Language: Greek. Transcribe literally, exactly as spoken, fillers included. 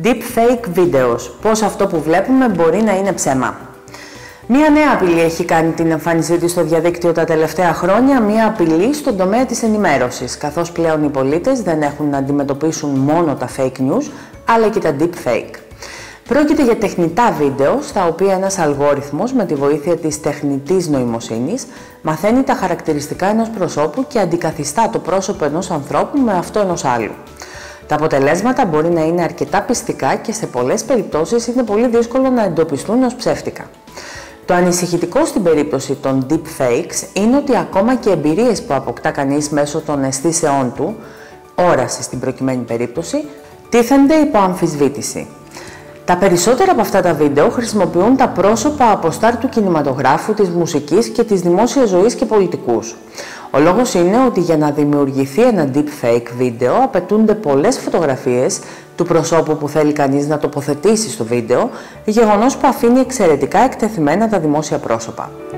Deepfake videos. Πώς αυτό που βλέπουμε μπορεί να είναι ψέμα. Μία νέα απειλή έχει κάνει την εμφάνισή της στο διαδίκτυο τα τελευταία χρόνια, μία απειλή στον τομέα της ενημέρωσης, καθώς πλέον οι πολίτες δεν έχουν να αντιμετωπίσουν μόνο τα fake news, αλλά και τα deepfake. Πρόκειται για τεχνητά βίντεο, στα οποία ένας αλγόριθμος με τη βοήθεια της τεχνητής νοημοσύνης μαθαίνει τα χαρακτηριστικά ενός προσώπου και αντικαθιστά το πρόσωπο ενός ανθρώπου με αυτό ενός άλλου. Τα αποτελέσματα μπορεί να είναι αρκετά πιστικά και σε πολλές περιπτώσεις είναι πολύ δύσκολο να εντοπιστούν ως ψεύτικα. Το ανησυχητικό στην περίπτωση των deepfakes είναι ότι ακόμα και εμπειρίες που αποκτά κανείς μέσω των αισθήσεών του, όραση στην προκειμένη περίπτωση, τίθενται υπό αμφισβήτηση. Τα περισσότερα από αυτά τα βίντεο χρησιμοποιούν τα πρόσωπα από στάρ του κινηματογράφου, της μουσικής και της δημόσιας ζωής και πολιτικούς. Ο λόγος είναι ότι για να δημιουργηθεί ένα deepfake βίντεο απαιτούνται πολλές φωτογραφίες του προσώπου που θέλει κανείς να τοποθετήσει στο βίντεο, γεγονός που αφήνει εξαιρετικά εκτεθειμένα τα δημόσια πρόσωπα.